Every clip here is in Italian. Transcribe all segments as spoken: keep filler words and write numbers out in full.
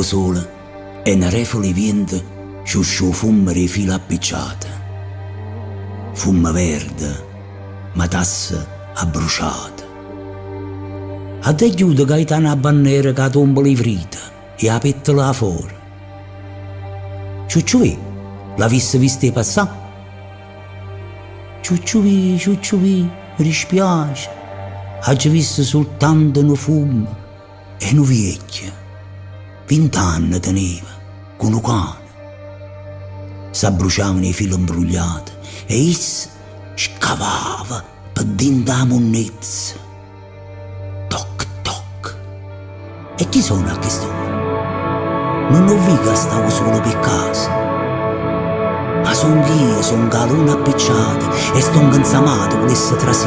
sole e una refole vento sciusciò fumo di fila appicciata. Fumo verde, matassa abbruciata. A te chiude Gaetano a bandiera che tomba le frita e a pettola fuori. Ciucciuvi, l'ha vista vista passare? Ciucciuvi, ciucciuvi, mi dispiace. Ha visto soltanto un fumo e un vecchio. Vent'anni teneva, con un cane. S'abbruciavano i fili imbrugliati e essa scavava per dentro la monnezza. Toc, toc. E chi sono a quest'ora? Non ho visto che stavo solo per casa. Ma son io, son galone appicciato e sto incansamato, volesse trasì.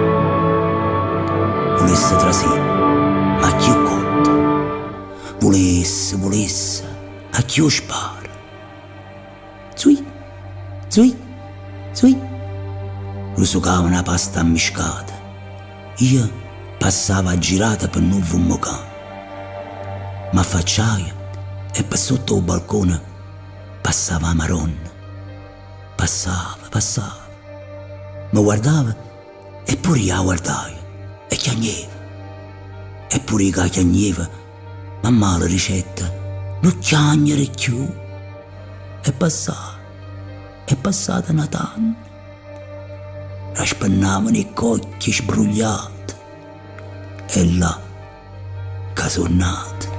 Volesse trasì, ma chi io conto? Volesse, volesse, a chi io sparo? Zui, zui, zui. Lo succava una pasta ammiscata. Io passava girata per non fummocare. Ma affacciaio e per sotto il balcone passava la Maronna. Passava, passava. Mi guardava e pure io la guardavo e chiagneva. E pure io chiagneva, ma male ricetta, non chiagnere più. E passava, è passata Natale. Raspennavano i cocchi sbrugliati e là che sono nati.